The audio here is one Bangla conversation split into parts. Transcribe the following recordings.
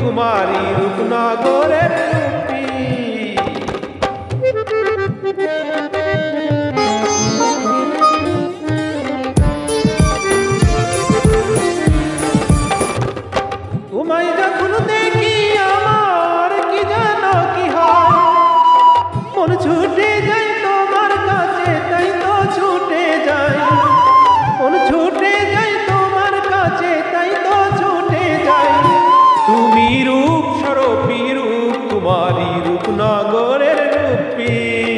कुमारी रूपनगरेर रूपी। तुम्हारी যখন দেখি আমার কি জানো কি হয়, মন ছুটে যায় তোমার কাছে, তাই তো ছুটে যায়। মন ছুটে যায় তোমার কাছে, তাই তো ছুটে যায়। তুমি রূপ স্বরূপী রূপ কুমারী রূপনগরের রূপী।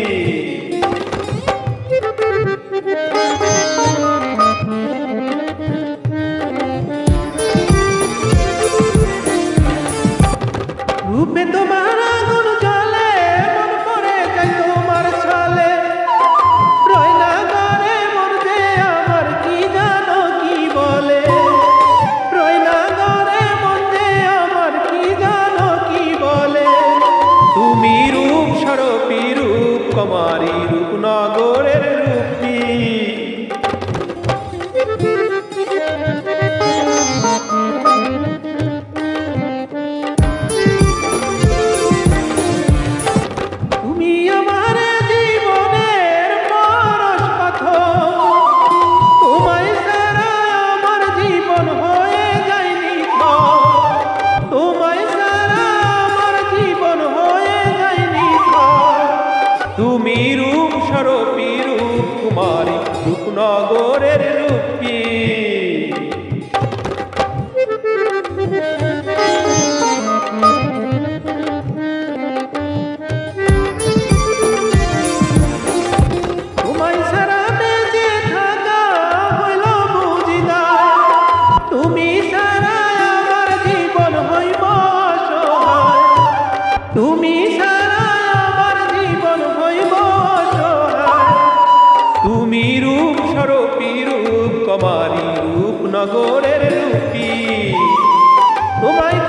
রূপে তোমার আগুন জ্বলে, মন পড়ে যায় তোমার ছলে। রয়নাগরে মন যে আমার কি জানো কি বলে। রয়নাগরে মন যে আমার কি জানো কি বলে। তুমি রূপ স্বরূপী রূপ কুমারী রূপনগরের রূপী। তুমি আমার জীবনের পরশ পাথর, তোমায় ছাড়া আমার জীবন হয়ে যায় নিথর। তোমায় ছাড়া আমার জীবন হয়ে যায় নিথর। তুমি রূপ স্বরূপী রূপ কুমারী রূপনগরের রূপী। তোমায় ছাড়া বেঁচে থাকা হইল বুঝি দায়। তুমি ছাড়া আমার জীবন হইব অসহায়। তুমি ছাড়া আমার জীবন হইব অসহায়। তুমি রূপ স্বরূপী রূপ কুমারী রূপনগরের রূপী। তোমায়